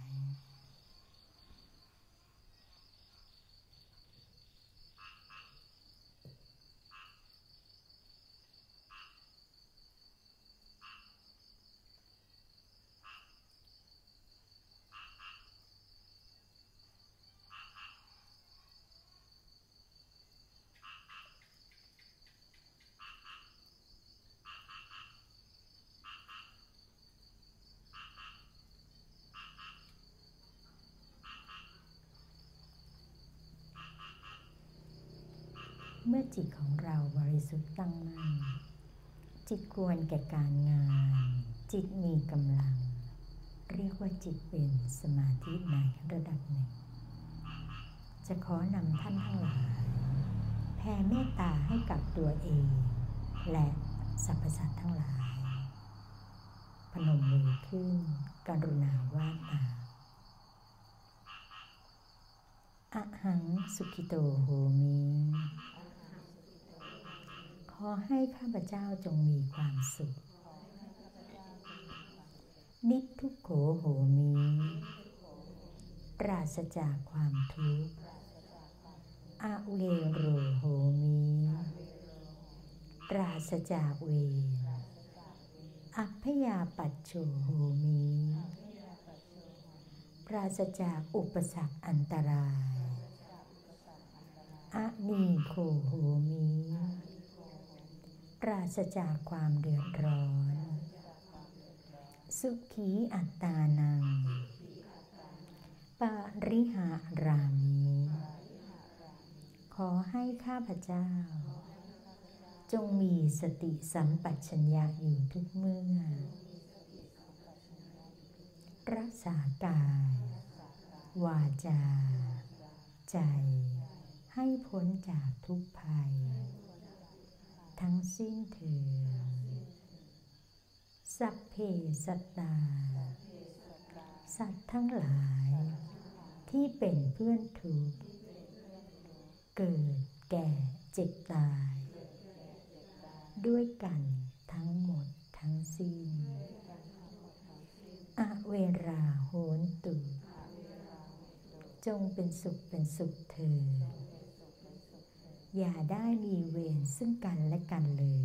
เมื่อจิตของเราบริสุทธิ์ตั้งมั่นจิตควรแก่การงานจิตมีกำลังเรียกว่าจิตเป็นสมาธิในระดับหนึ่งจะขอนำท่านทั้งหลายแผ่เมตตาให้กับตัวเองและสรรพสัตว์ทั้งหลายพนมมือขึ้นกรุณาวาดตามอะหังสุขิโตโหมิขอให้ข้าพเจ้าจงมีความสุขนิพทุกโขโหมิปราศจากความทุกข์อเวโรโหมิปราศจากเวรอัพพยาปัชโชโหมิปราศจากอุปสรรคอันตรายอะนีโคโหมิปราศจากความเดือดร้อนสุขีอัตตานังปริหารามิขอให้ข้าพเจ้าจงมีสติสัมปชัญญะอยู่ทุกเมื่อรักษากายวาจาใจให้พ้นจากทุกภัยทั้งสิ้นเถิดสัพเพสัตตาสัตว์ทั้งหลายที่เป็นเพื่อนทุกข์เกิดแก่เจ็บตายด้วยกันทั้งหมดทั้งสิ้นอเวราโหนตุจงเป็นสุขเถิดอย่าได้มีเวรซึ่งกันและกันเลย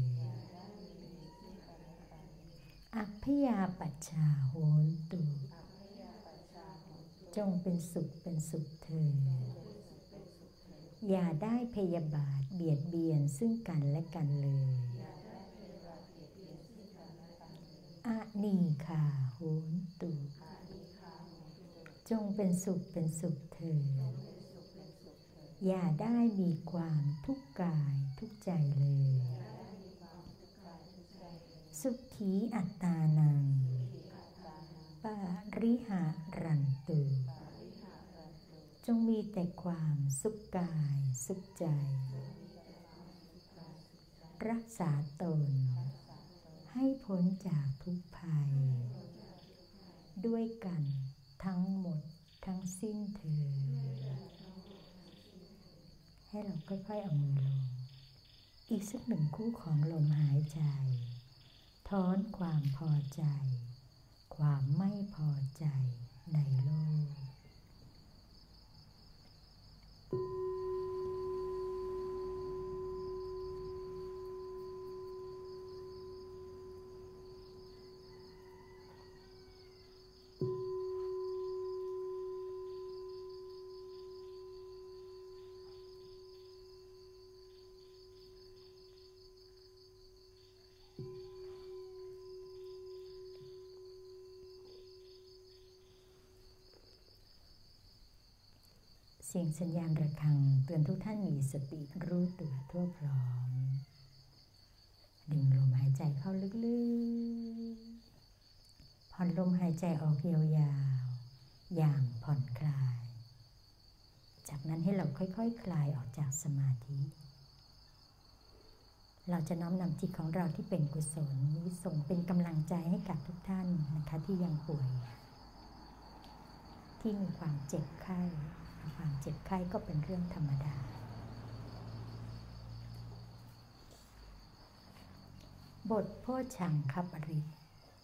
อัพพยาปัชชาโหนตุจงเป็นสุขเถิดอย่าได้พยาบาทเบียดเบียนซึ่งกันและกันเลยอะนีฆาโหนตุจงเป็นสุขเถิดอย่าได้มีความทุกข์กายทุกข์ใจเลยสุขีอัตตานังปริหารันตุจงมีแต่ความสุขกายสุขใจรักษาตนให้พ้นจากทุกภัยด้วยกันทั้งหมดทั้งสิ้นเถิดให้เราค่อยๆเอามือลงอีกสักหนึ่งคู่ของลมหายใจถอนความพอใจความไม่พอใจในโลกเสียงสัญญาณระฆังเตือนทุกท่านมีสติรู้ตัวทั่วพร้อมดึงลมหายใจเข้าลึกๆผ่อนลมหายใจออกยาวๆอย่างผ่อนคลายจากนั้นให้เราค่อยๆ คลายออกจากสมาธิเราจะน้อมนำจิตของเราที่เป็นกุศลนี้ส่งเป็นกำลังใจให้กับทุกท่านนะคะที่ยังป่วยที่มีความเจ็บไข้ความเจ็บไข้ก็เป็นเรื่องธรรมดาบทโพชฌังคปริต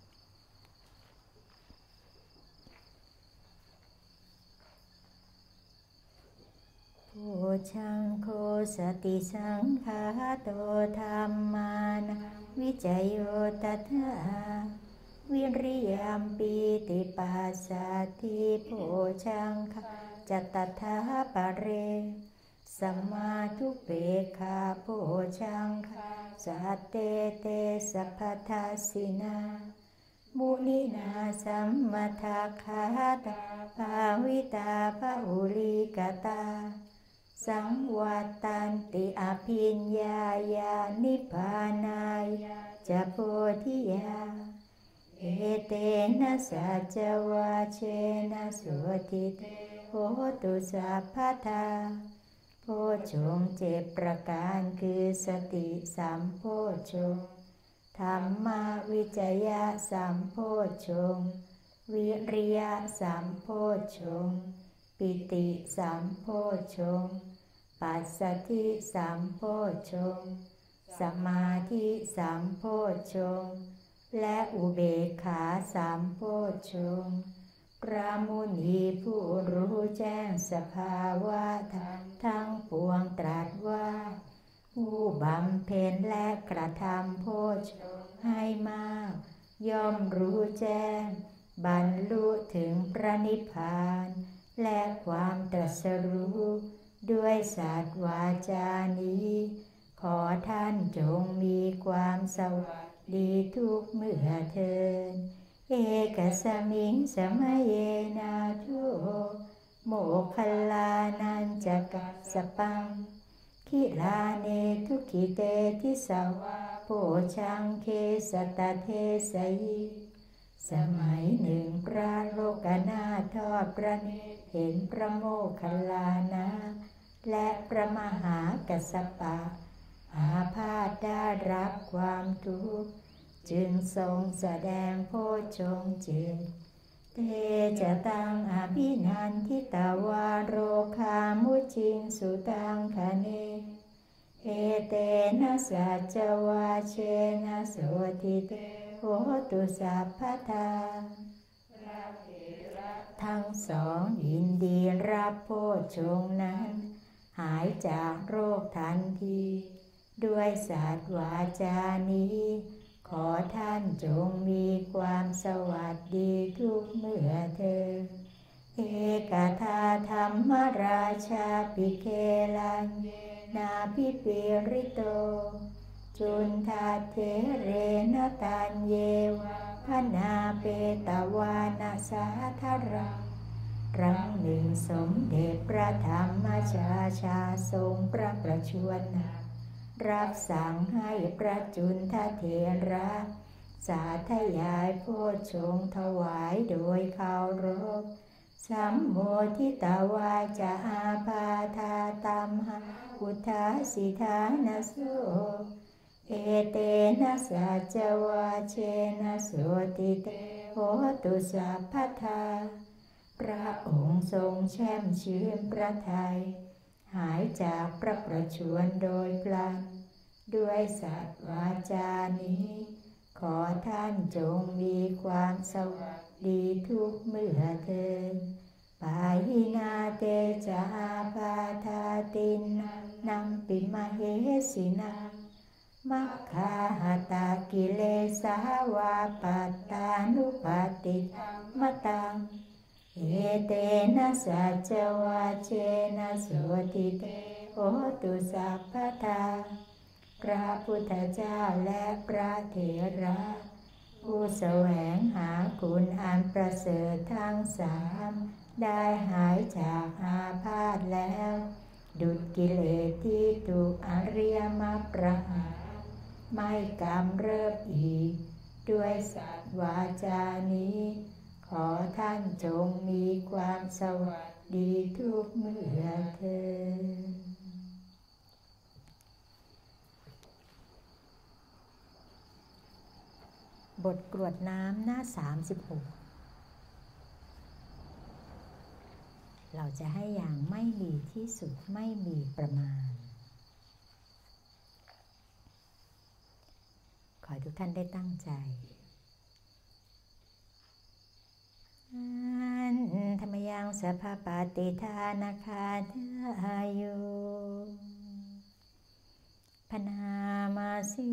โพชฌังโฆสติสังฆาโตธัมมานะวิจโยตัทธาวิริยมปีติปัสสติโพชฌังคจตัทธาปะเรสัมมาทุเปกขาโพชฌังคสัตเตเตสัพพทัสสินามุนินาสัมมาทัคคาตาภาวิตาภาอุลิกตาสังวัตตันติอภิญญายานิพพานายาจะโพธิยาเอเตนะสัจวาเชนะสุทิเตโหตุสัพพทาโพชฌงค์7ประการคือสติสัมโพชฌงค์ธรรมวิจยะสัมโพชฌงค์วิริยะสัมโพชฌงค์ปิติสัมโพชฌงค์ปัสสัทธิสัมโพชฌงค์สมาธิสัมโพชฌงค์และอุเบกขาสัมโพชฌงค์พระมุนีผู้รู้แจ้งสภาวะธรรมทั้งปวงตรัสว่าผู้บำเพ็ญและกระทำโพชฌงค์ให้มากย่อมรู้แจ้งบรรลุถึงพระนิพพานและความตรัสรู้ด้วยสัจวาจานี้ขอท่านจงมีความสวัสดีทุกเมื่อเทินเอกสมิงสมัยเยนาทุโมคคัลลานันจะกัสสปังคิลาเนทุกิเตทิสาวะโพชังเคสตเทสยิสมัยหนึ่งพระโลกนาถทอดพระเนตรเห็นพระโมคคัลลานะและพระมหากัสสปะอาพาธได้รับความทุกข์จึงทรงแสดงโพชฌงค์7เตจะตังอภินันทิตาวาโรคามุจิงสุตังคเนเอเตนะสัจจวาเชนะโสติเตโหตุสัพพทาทั้งสองยินดีรับโพชฌงค์นั้นหายจากโรคทันทีด้วยสัตย์วาจานี้ขอท่านจงมีความสวัสดีทุกเมื่อเถิดเอกทาธรรมราชาปิเคลังนาภิปิริโตจุนทาเทเรนตันเยวะพนาเปตวานาสาธรังครั้งหนึ่งสมเด็จพระธรรมชาทรงพระประชวรรับสั่งให้พระจุนทเถระสาธยายโพชฌงค์ถวายโดยเคารพสัมโมทิตาวาจาอาปาทาตัมหะอุทาสิทานะโสเอเตนะสัจจวาเชนะโสติเตโหตุสัพพทาพระองค์ทรงแช่มชื่นพระทัยหายจากพระประชวรโดยพลันด้วยสัตย์วาจานี้ขอท่านจงมีความสวัสดีทุกเมื่อเถิดปาหินาเตจาปาทาตินนัมปิมเหสินามัคคาหตากิเลสาวาปัตตานุปาติมตังเอเตนะสัจจวาเชนะโสติเตโหตุสัพพทาพระพุทธเจ้าและพระเถระผู้แสวงหาคุณอันประเสริฐทั้งสามได้หายจากอาพาธแล้วดุจกิเลสที่ถูกอริยมรรคประหารไม่กำเริบอีกด้วยสัตย์วาจานี้ขอท่านจงมีความสวัสดีทุกเมื่อเถิดบทกรวดน้ำหน้า36เราจะให้อย่างไม่มีที่สุดไม่มีประมาณขอให้ทุกท่านได้ตั้งใจธรรมยังสัพพปฏิทานาคาทายุพนามาสี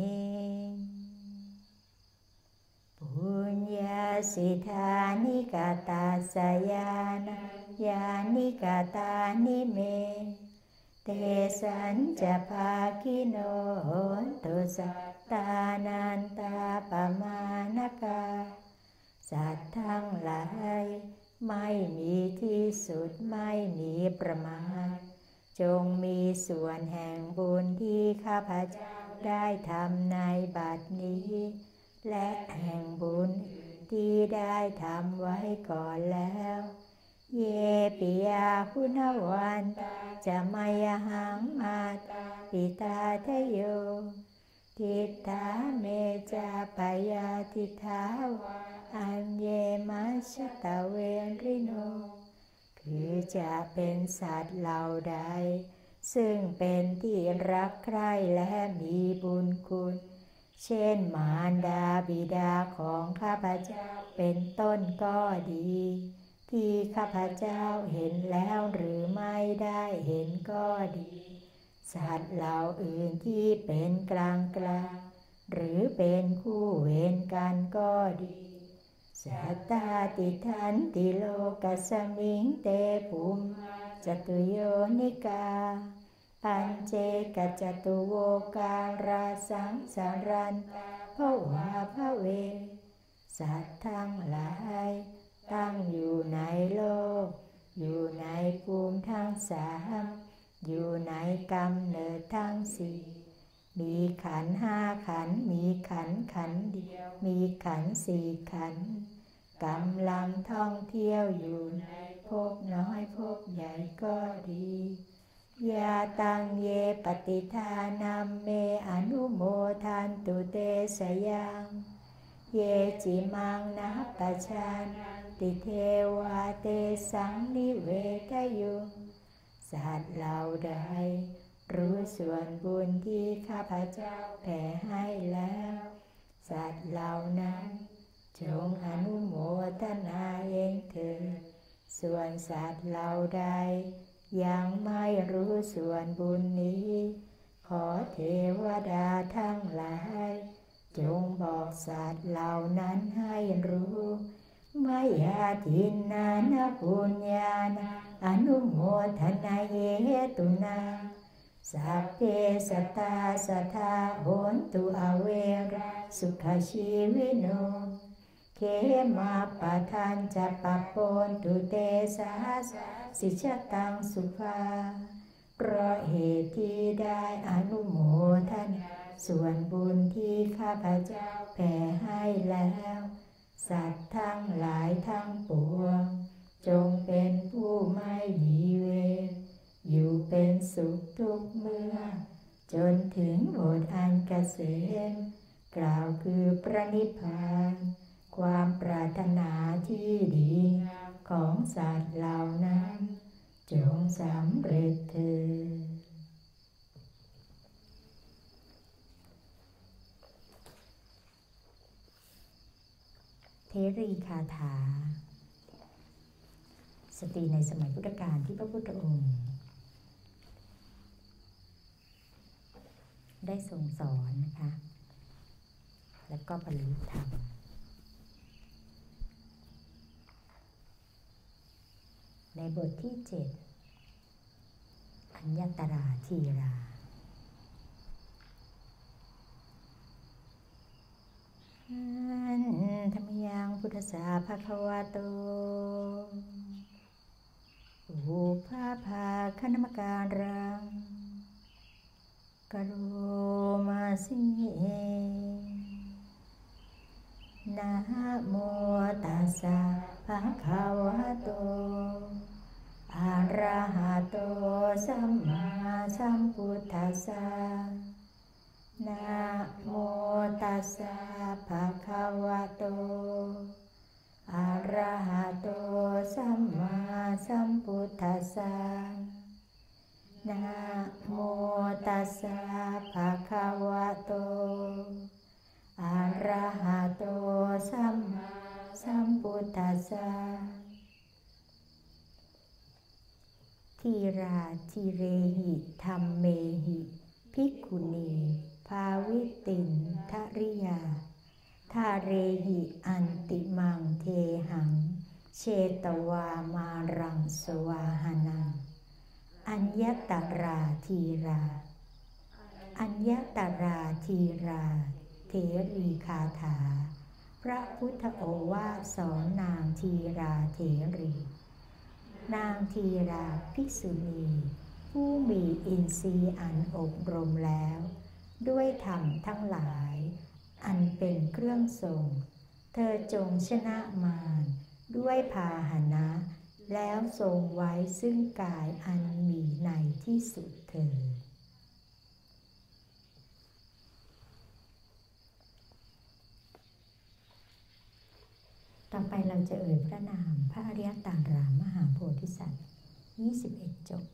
ปุญญาสิทานิกาตาสยานายานิกาตานิเมเตสัญจะภาคิโนตุสัตตานันตาปมานกาสัตว์ทั้งหลายไม่มีที่สุดไม่มีประมาณจงมีส่วนแห่งบุญที่ข้าพเจ้าได้ทำในบัดนี้และแห่งบุญที่ได้ทำไว้ก่อนแล้วเยปิยาคุณวันตาจะมายหังมาตาปิตาทะโยทิฏฐาเมจาปยาทิฏฐาวาอัญเยมัชชตเวริโนคือจะเป็นสัตว์เหล่าใดซึ่งเป็นที่รักใคร่และมีบุญคุณเช่นมารดาบิดาของข้าพเจ้าเป็นต้นก็ดีที่ข้าพเจ้าเห็นแล้วหรือไม่ได้เห็นก็ดีสัตว์เหล่าอื่นที่เป็นกลางหรือเป็นคู่เวรกันก็ดีสัตตาติทันติโลกัสสมิงเตภูมิจตุโยนิกาปัญเจกจตุโวการาสังสารันตาภวาภเวสัตว์ทั้งหลายตั้งอยู่ในโลกอยู่ในภูมิทั้งสามอยู่ในกำเนิดทั้งสี่มีขันธ์ห้าขันธ์มีขันธ์เดียวมีขันธ์สี่ขันธ์กำลังท่องเที่ยวอยู่ในภพน้อยภพใหญ่ก็ดียาตังเยปฏิทานัมเมอนุโมทันตุเตสยังเยจิมังนะปัจจานันติเทวาเตสังนิเวทยุงสัตว์เหล่าใดรู้ส่วนบุญที่ข้าพเจ้าแผ่ให้แล้วสัตว์เหล่านั้นจงอนุโมทนาเองเถิดส่วนสัตว์เหล่าใดยังไม่รู้ส่วนบุญนี้ขอเทวดาทั้งหลายจงบอกสัตว์เหล่านั้นให้รู้มายาทินนานะปุญญานาอนุโมทนาเยตุนาสัพเพสัตตาสัทธาโหนตุอเวราสุขชีวิโนเขมาปะทันจะปะปนตุเตสาสิชตังสุภาเพราะเหตุที่ได้อนุโมทนาส่วนบุญที่ข้าพเจ้าแผ่ให้แล้วสัตว์ทั้งหลายทั้งปวงจงเป็นผู้ไม่มีเวรอยู่เป็นสุขทุกเมื่อจนถึงโอษอันเกษมกล่าวคือพระนิพพานความปรารถนาที่ดีงามของสัตว์เหล่านั้นจงสำเร็จเถิดเทรีคาถาสตรีในสมัยพุทธกาลที่พระพุทธองค์ได้ทรงสอนนะคะและก็บรรลุธรรมในบทที่7อัญญตราทีราธรรมยังพุทธสาภควาโตอุปาภาคณมการังกโรมาสินะโมตัสสะภะคะวะโตอะระหะโตสัมมาสัมพุทธัสสะนะโมตัสสะภะคะวะโตอะระหะโตสัมมาสัมพุทธัสสะนะโมตัสสะภะคะวะโตอะระหะโตสัมมาสัมพุทธัสสะทีราทีเรหิธัมเมหิภิกขุณีภาวิตินทริยาทาเรหิอันติมังเทหังเชตวามารังสวาหานังอัญญตราทีราอัญญตราทีราเทรีคาถาพระพุทธโอวาทสอนนางทีราเถรีนางทีราภิกษุณีผู้มีอินทรีย์อันอบรมแล้วด้วยธรรมทั้งหลายอันเป็นเครื่องทรงเธอจงชนะมารด้วยพาหนะแล้วทรงไว้ซึ่งกายอันมีในที่สุดเถิดต่อไปเราจะเอ่ยพระนามพระอริยตารามมหาโพธิสัตว์21จบ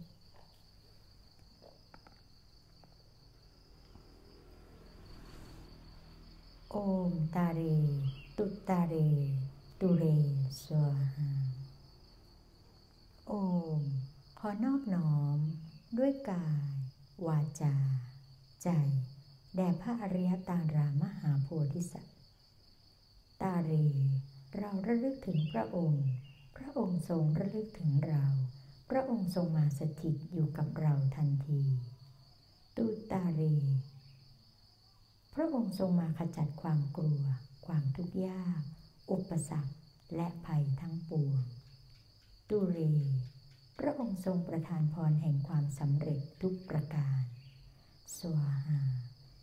โอมตาเรตุตาเรตุเรสวาหาโอมขอนอบน้อมด้วยกายวาจาใจแด่พระอริยตารามหาโพธิสัตว์ตาเรเราระลึกถึงพระองค์พระองค์ทรงระลึกถึงเราพระองค์ทรงมาสถิตอยู่กับเราทันทีตุตาเรพระองค์ทรงมาขจัดความกลัวความทุกข์ยากอุปสรรคและภัยทั้งปวงตุเรพระองค์ทรงประทานพรแห่งความสำเร็จทุกประการสวาหา